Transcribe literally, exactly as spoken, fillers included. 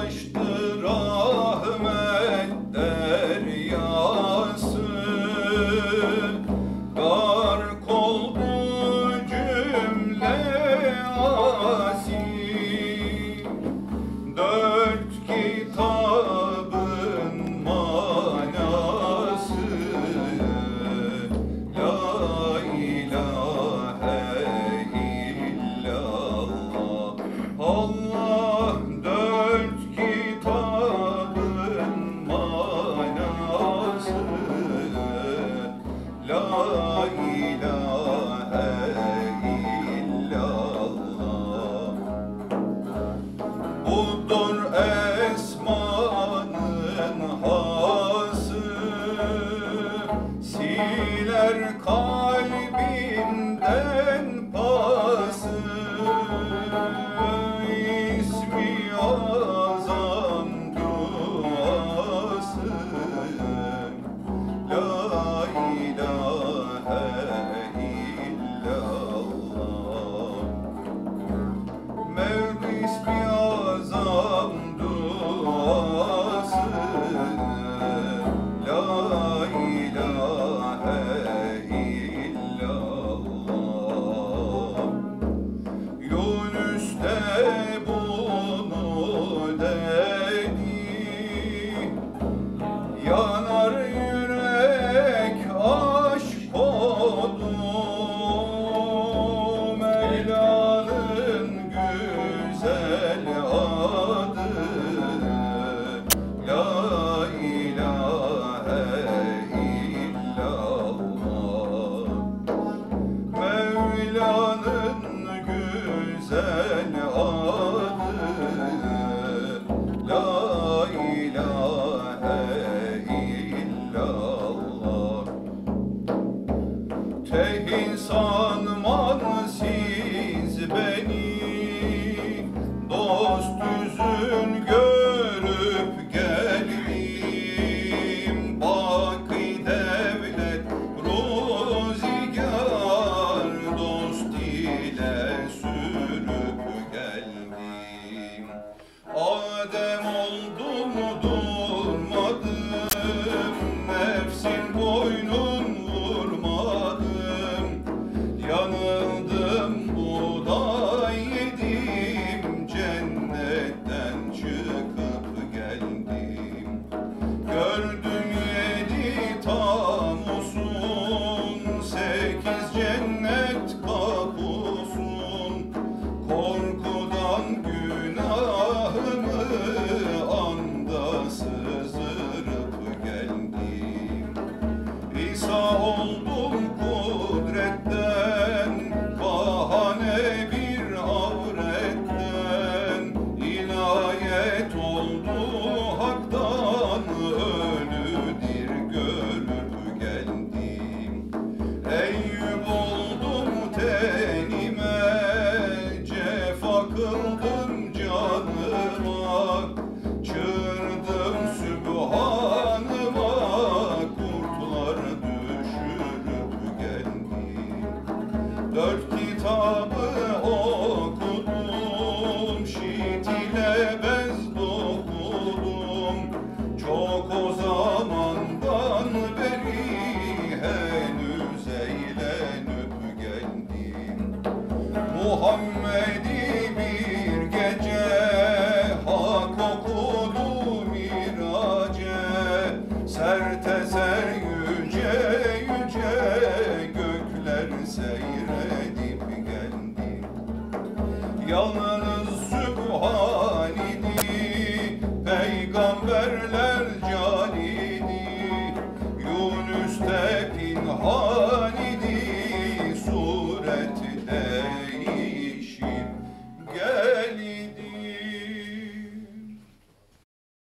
taştı rahmet deryası, gark oldu cümle asi. Dört kitabın manası la ilahe illallah. Allah dört kitabın manası la ilahe illallah. Budur esmanın hası, siler kalbimden pası. İsmi azam duası la ilahe illallah. Mevd ismi azam duası la ilahe illallah. Yunus de bunu dedi, yanar yürek aşk oldu. Mevla'nın güzel adı la ilahe illallah. Mevla'nın güzel adı la ilahe illallah. Tehin sanman siz beni, dost yüzün görüp geldim. Baki devlet ruzigar, dost ile sürüp geldim. Adem oldum durmadım, nefsin boynun vurmadım. Yanıldım buğday yedim, cennetten çıkıp geldim. Gördüm yedi tamusun, sekiz cennet kapusun. Korkudan günahımı anda sızdırıp geldim. İsa oldum kudretten, bahane bir avretten. İnayet oldu haktan, ölüdir görüp geldim. Eyüp oldum tenime, cefa kıldım canıma. Çığırdım sübhanıma, kurtlar düşürüp geldim. Dört kitabı okudum, şiit ile bez dokudum. Çok o zamandan beri henüz eğlenip geldim. Muhammed'i bir gece hak okudu mirace, serteser yüce yüce gökler seyredip geldim. Yalnız